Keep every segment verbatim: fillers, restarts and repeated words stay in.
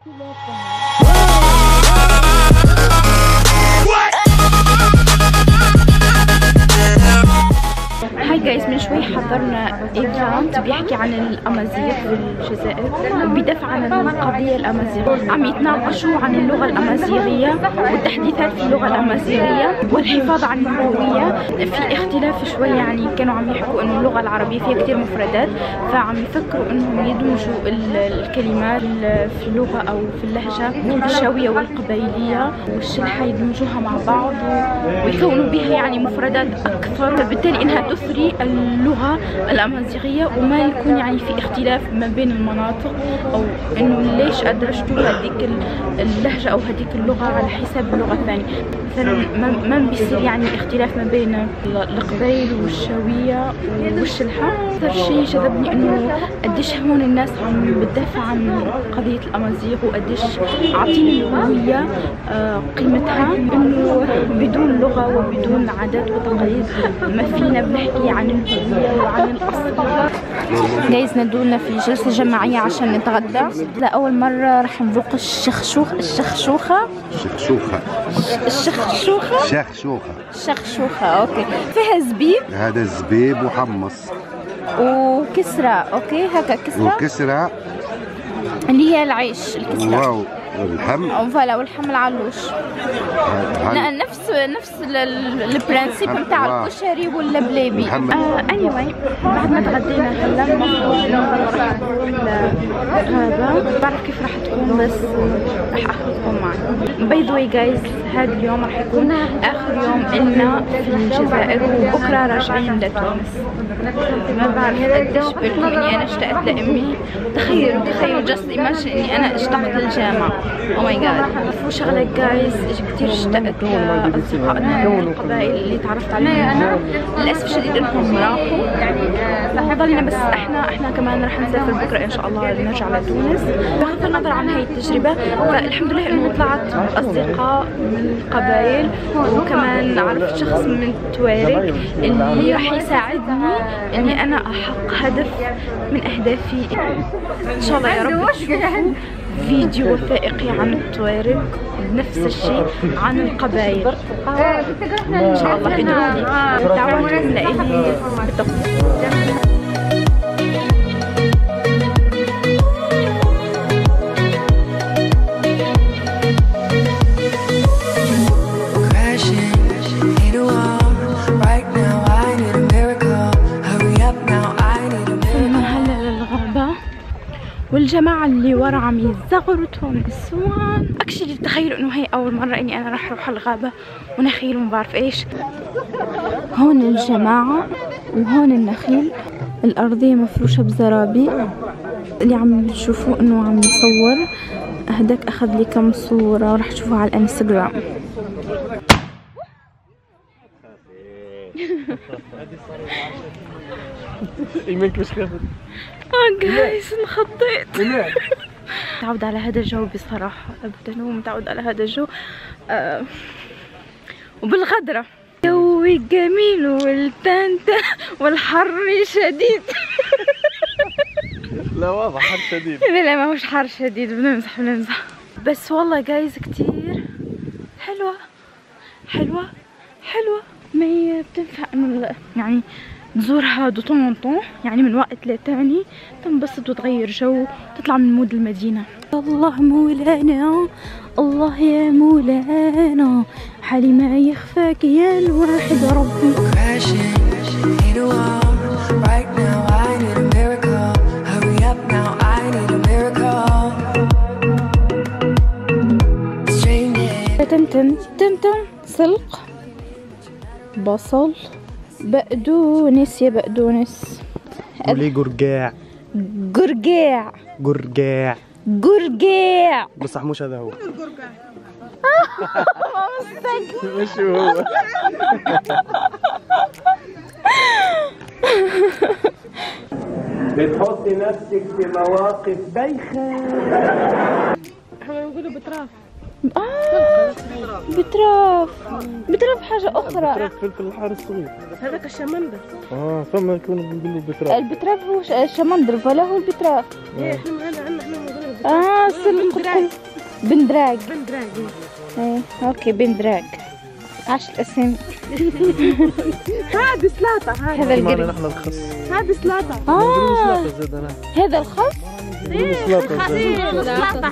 هاي جايز، من شوي حضرنا ايفنت بيحكي عن الامازيغ في الجزائر وبيدافع عن القضيه الامازيغيه، عم يتناقشوا عن اللغه الامازيغيه والتحديثات في اللغه الامازيغيه والحفاظ على الهويه. في اختلاف شوي، يعني كانوا عم يحكوا انه اللغه العربيه فيها كثير مفردات، فعم يفكروا انهم يدمجوا الكلمات في اللغه او في اللهجه الشاويه والقبيليه والشلحه، يدمجوها مع بعض ويكونوا بها يعني مفردات اكثر، بالتالي انها تثري اللغة الأمازيغية وما يكون يعني في اختلاف ما بين المناطق، أو إنه ليش أدرجتوا هذيك اللهجة أو هذيك اللغة على حساب اللغة الثانية. مثلا ما بيصير يعني اختلاف ما بين القبيل والشاوية والشلحة. أكثر شيء جذبني إنه قديش هون الناس عم بتدافع عن قضية الأمازيغ، وقديش عاطين الهوية قيمتها، إنه بدون لغة وبدون عادات وتقاليد ما فينا بنحكي عن الهوية وعن الأصل. جايز ندولنا في جلسة جماعية عشان نتغدى. لأول مرة رح نذوق الشخشوخ الشخشوخة الشخشوخة الشخشوخة الشخشوخة الشخشوخة أوكي. فيها زبيب، هذا الزبيب وحمص وكسرة. أوكي، هكا كسرة وكسرة اللي هي العيش الكسرة. واو، واللحم فوالا، واللحم العلوش. نفس نفس البرانسيب نتاع الكشري واللبلابي. اني واي بعد ما تغدينا هلا المفروض انه راح نروح لغابة، بعرف كيف راح تكون بس راح اخذكم معي. باي ذا واي جايز، هذا اليوم راح يكون اخر يوم لنا في الجزائر، وبكره راجعين لتونس. ما بعرف قديش بالكم اني انا اشتقت لامي. تخيلوا تخيلوا جاست ايماجن اني انا اشتقت للجامعة. او ماي جاد. في شغله جايز كثير اشتقت لاصدقائنا من القبائل اللي تعرفت عليهم. للاسف الشديد انهم راحوا، يعني ضلنا بس احنا احنا كمان رح نسافر بكره ان شاء الله نرجع لتونس. بغض النظر عن هاي التجربه، فالحمد لله انه طلعت اصدقاء من القبائل، وكمان عرفت شخص من التوارق اللي رح يساعدني اني انا احقق هدف من اهدافي ان شاء الله. يا رب تشوفوا فيديو وثائقي عن التوارق بنفس الشيء عن القبائل ان شاء الله. ادعوا لي، دعواتكم لإلي بالتوفيق. والجماعة اللي ورا عم يزغرتوا نسوان. اكشلي تخيلوا انه هي اول مرة اني انا راح اروح الغابة ونخيل وما بعرف ايش. هون الجماعة وهون النخيل، الارضية مفروشة بزرابي. اللي عم تشوفوه انه عم يصور، هداك اخذ لي كم صورة وراح تشوفوها على الانستغرام. يمكن مش كافر. اه جايز انخضيت. متعود على هذا الجو بصراحة، ابدا مو متعود على هذا الجو. آه وبالغدرة جوي جميل والتنتة والحر شديد. لا واضح حر شديد. لا لا ما هوش حر شديد، بنمزح بنمزح بس والله جايز كتير حلوة حلوة حلوة. ما هي بتنفع انه يعني تزورها دو طون طون، يعني من وقت لتاني تنبسط وتغير جو، تطلع من مود المدينة. الله مولانا، الله يا مولانا، حالي ما يخفاك يا الواحد ربي. تمتم تمتم سلق بصل بقدونس يا بقدونس. قولي قرقاع. قرقاع قرقاع قرقاع بصح مش هذا هو. مش هو. بتحطي نفسك في مواقف بايخة. احنا بنقولوا بتراف. اه بتراف بتراف حاجة أخرى. بتراف فلفل الحار الصغير. هذاك الشمندر. اه ثم يكون بنقولوا بتراف. البتراف هو الشمندر ولا هو البتراف؟ اه اه اه سلق بندراج بندراج ايه اوكي بندراج عاش الاسم. هذه سلاطة. هذا القرد نحن الخس. هذه سلاطة. اه هذا الخس. ايه سلاطة.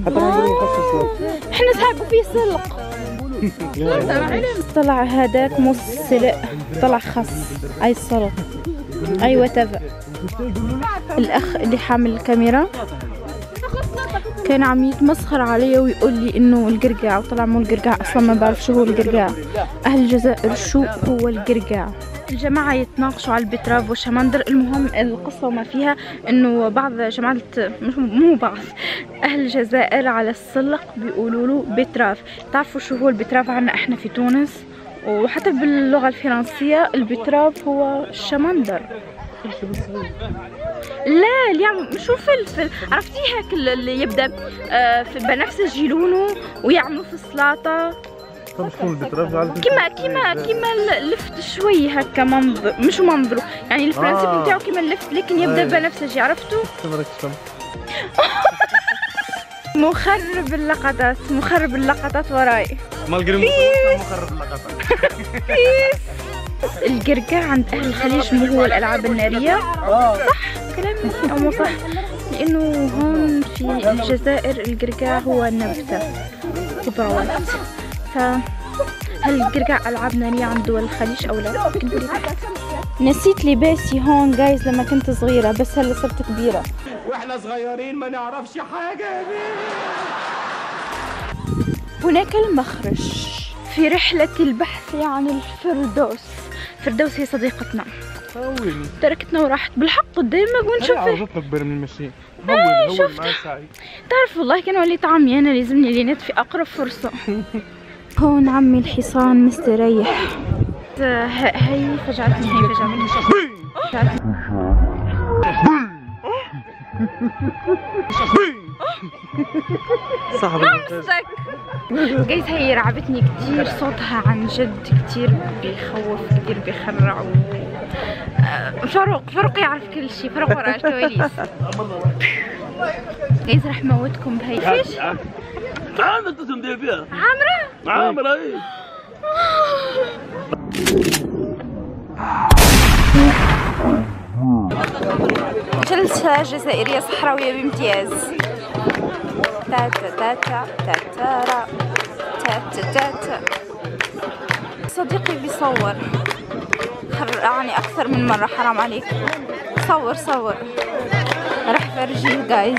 احنا سحبوا فيه سلق. طلع هذاك مو سلق طلع خس اي سلق اي وات. الاخ اللي حامل الكاميرا كان عم يتمسخر علي ويقول لي انه القرقاع، وطلع مو القرقاع اصلا، ما بعرف شو هو القرقاع. اهل الجزائر شو هو القرقاع؟ الجماعة يتناقشوا على البتراف والشمندر. المهم القصة وما فيها انه بعض جماعة مو بعض اهل الجزائر على السلق بيقولوا له بتراف. تعرفوا شو هو البتراف عنا احنا في تونس؟ وحتى باللغة الفرنسية البتراف هو الشمندر. لا اليوم شو فلفل، عرفتي هيك اللي يبدا آه في بنفسجي لونه ويعملوا في السلطه. طب شكون البتراف؟ كيما كيما كيما اللفت شوي هكا منظر، مش منظره يعني الفرنسي آه. بتاعه كيما اللفت لكن يبدا بنفسجي، عرفتوا؟ مخرب اللقطات مخرب اللقطات وراي. مال قريب مخرب اللقطات. القرقاع عند اهل الخليج مو هو الالعاب الناريه؟ صح كلامي او مو صح؟ لانه هون في الجزائر القرقاع هو نبته خضروات. فهل القرقاع العاب ناريه عند دول الخليج او لا؟ نسيت لباسي هون جايز لما كنت صغيره، بس هلا صرت كبيره. واحنا صغيرين ما نعرفش حاجه يا بيه. هناك المخرج في رحله البحث عن الفردوس. فردوس هي صديقتنا. هوني تركتنا وراحت بالحق قدامك ونشوفها. عرفتنا كبير من المشي. هوني هوني معي سعيد. تعرف والله كان ولي طعمي انا لازمني لينات في اقرب فرصه. هون عمي الحصان مستريح. هي فجعتني هي فجعتني فجعتني. صاحبي نمسك جايز. هي رعبتني كتير، صوتها عن جد كتير بيخوف كتير بيخرع. فاروق فاروق يعرف كل شيء، فاروق ورا الكواليس. جايز رح موتكم بهي. فيش؟ عامرة تسمدي فيها. عامرة؟ عامرة ايه. جلسة جزائرية صحراوية بامتياز. تاتا تاتا تاتارا تاتا تاتا. صديقي بيصور خرعني أكثر من مرة، حرام عليك. صور صور رح فرجيه جايز.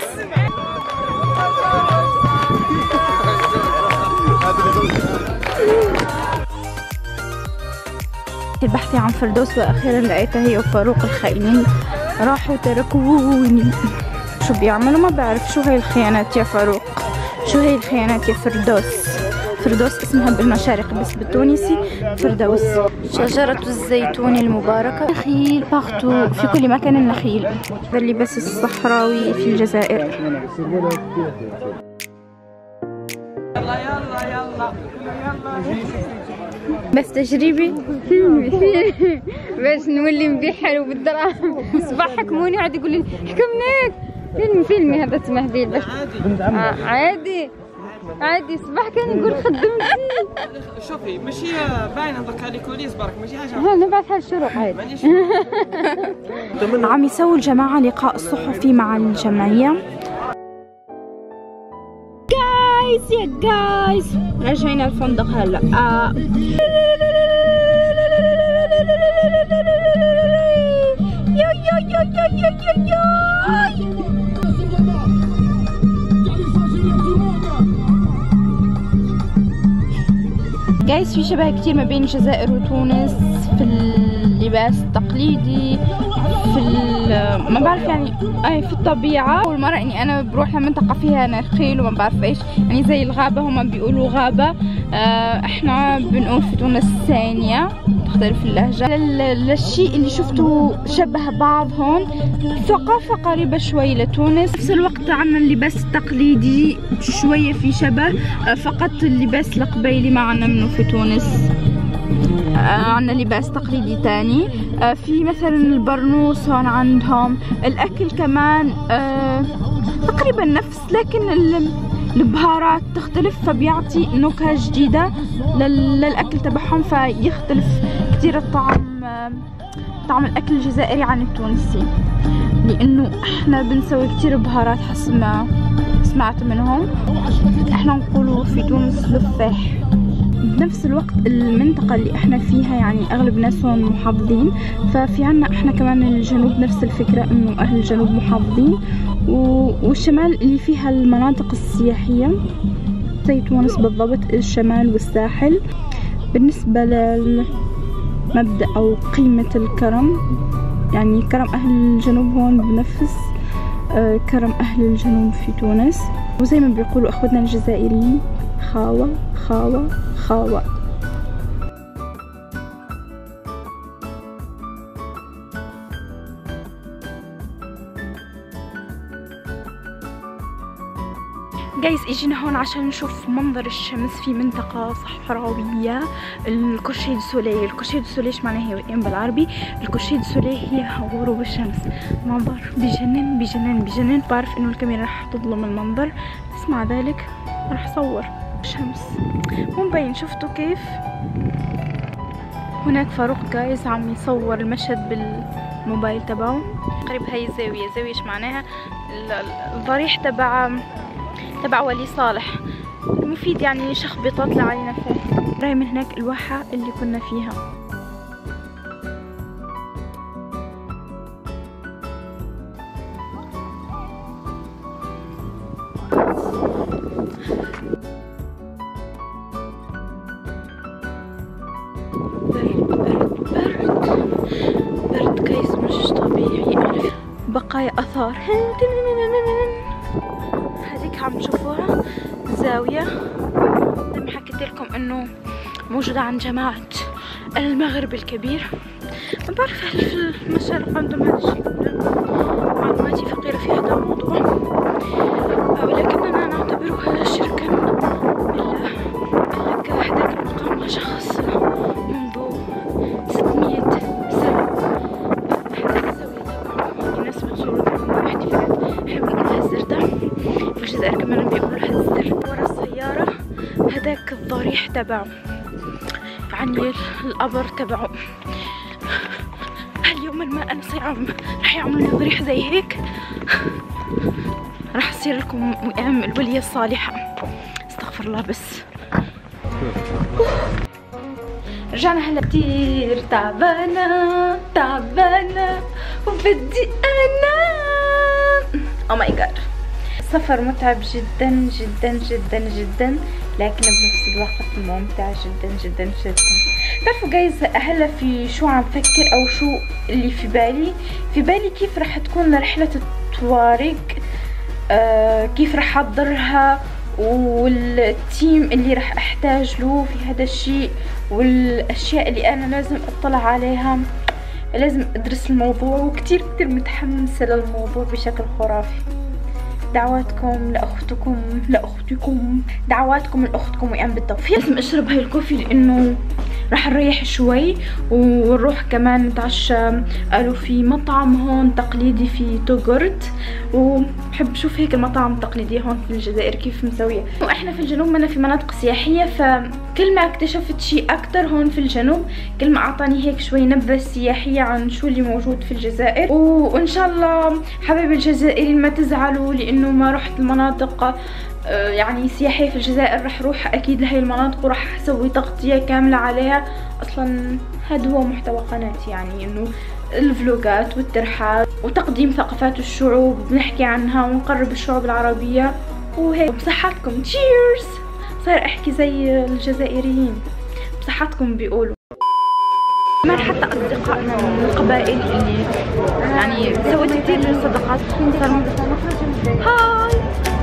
البحث عن فردوس واخيرا لقيتها هي وفاروق الخائنين راحوا تركوني. شو بيعملوا ما بعرف. شو هي الخيانات يا فاروق؟ شو هي الخيانات يا فردوس؟ فردوس اسمها بالمشارق بس بالتونسي فردوس. شجرة الزيتون المباركة. نخيل باغتو في كل مكان النخيل. هذا اللباس الصحراوي في الجزائر. يلا يلا يلا بس تجريبي باش نولي نبيع بالدراهم. صباح حكموني عاد يقول لي حكمناك. فيلم فيلمي هذا تسمح به باش آه عادي عادي. صباح كان يقول خدمتي. شوفي ماشي باينه دوكا لي كوليس برك ماشي حاجه. ها نبعثها للشروق عادي. عم يسووا الجماعة لقاء الصحفي مع الجمعية. جايز يا جايز رجعنا الفندق هلا. آه. يو يو يو يو يو يو يو. جايز في شبه كتير ما بين الجزائر وتونس في اللباس التقليدي، في ما بعرف يعني اي في الطبيعة. أول مرة اني انا بروح لمنطقة فيها نخيل وما بعرف ايش يعني زي الغابة، هما بيقولوا غابة آه احنا بنقول في تونس ثانية، تختلف اللهجة. للشيء اللي شفته شبه بعض هون، ثقافة قريبة شوي لتونس. في نفس الوقت عنا اللباس التقليدي شوية في شبه، آه فقط اللباس القبيلي ما عنا منه في تونس. آه عنا لباس تقليدي تاني. آه في مثلا البرنوس هون عندهم. الاكل كمان آه تقريبا نفس، لكن البهارات تختلف فبيعطي نكهة جديدة للأكل تبعهم، فيختلف كتير الطعم، طعم الأكل الجزائري عن التونسي، لأنه احنا بنسوي كتير بهارات حسب ما سمعت منهم. احنا نقولوا في تونس لفاح. بنفس الوقت المنطقة اللي احنا فيها يعني اغلب الناس هون محافظين، ففي عنا احنا كمان الجنوب نفس الفكرة، انه اهل الجنوب محافظين، والشمال اللي فيها المناطق السياحية زي تونس بالضبط، الشمال والساحل. بالنسبة للمبدأ او قيمة الكرم، يعني كرم اهل الجنوب هون بنفس كرم اهل الجنوب في تونس، وزي ما بيقولوا اخوتنا الجزائريين خاوة خاوة خاوة. جايز اجينا هون عشان نشوف منظر الشمس في منطقة صحراوية، الكورشي دو سولي. الكورشي دو سولي ايش معناها هي بالعربي؟ الكورشي دو سولي هي غروب الشمس. منظر بجنن بجنن بجنن. بعرف انه الكاميرا راح تظلم المنظر، بس مع ذلك راح اصور الشمس. مو مبين، شفتوا كيف؟ هناك فاروق جايز عم يصور المشهد بالموبايل تبعه. قريب هاي الزاوية، زاوية ايش معناها؟ الضريح تبع تبع ولي صالح، مفيد يعني شخبطات لعلينا فيه. راي من هناك الواحة اللي كنا فيها. برد برد برد كيس مش طبيعي. بقايا اثار هذيك عم تشوفوها زاوية زي ما حكيت لكم انه موجودة عند جماعة المغرب الكبير. ما بعرف هل في المشارق عندهم هذا الشيء، معلوماتي فقيرة في هذا الموضوع، ولكننا نعتبرها شركا بالله. قالك هذاك المقام شخص منذ ستمية سنة. هذه الزاوية تبعهم الناس بتزور احتفالات، احنا بنقولها الزردة في الجزائر كمان بيقولوا لها الزر. ورا السيارة هذاك الضريح تبعه، يعني القبر تبعه. هل يوما ما انا صيام رح يعملوا لي ضريح زي هيك؟ رح اصير لكم وئام الولية الصالحة. استغفر الله. بس رجعنا هلا كتير تعبانة تعبانة وبدي انام. او ماي جاد، السفر متعب جدا جدا جدا جدا، لكن بنفس الوقت ممتع جدا جدا جدا. تعرفوا جايز هلا في شو عم فكر او شو اللي في بالي؟ في بالي كيف رح تكون رحلة الطوارق، آه كيف رح احضرها، والتيم اللي رح احتاج له في هذا الشيء، والاشياء اللي انا لازم اطلع عليها، لازم ادرس الموضوع، وكتير كتير متحمسة للموضوع بشكل خرافي. دعواتكم لاختكم لاختكم دعواتكم لاختكم وإيام بالتوفيق. لازم اشرب هاي الكوفي لانه راح نريح شوي ونروح كمان نتعشى. قالوا في مطعم هون تقليدي في توغورد، وبحب اشوف هيك المطاعم التقليديه هون في الجزائر كيف مسويه. واحنا في الجنوب منا في مناطق سياحيه، فكل ما اكتشفت شيء اكثر هون في الجنوب كل ما اعطاني هيك شوي نبذه سياحيه عن شو اللي موجود في الجزائر. وان شاء الله حبايب الجزائريين ما تزعلوا لانه ما رحت المناطق يعني سياحية في الجزائر. رح روح اكيد لهي المناطق وراح اسوي تغطية كاملة عليها. اصلا هذا هو محتوى قناتي، يعني انه الفلوجات والترحال وتقديم ثقافات الشعوب، بنحكي عنها ونقرب الشعوب العربية وهيك. بصحتكم تشيرز، صار احكي زي الجزائريين. بصحتكم بيقولوا. كمان حتى اصدقائنا من القبائل اللي يعني سويت كتير صداقات. هاي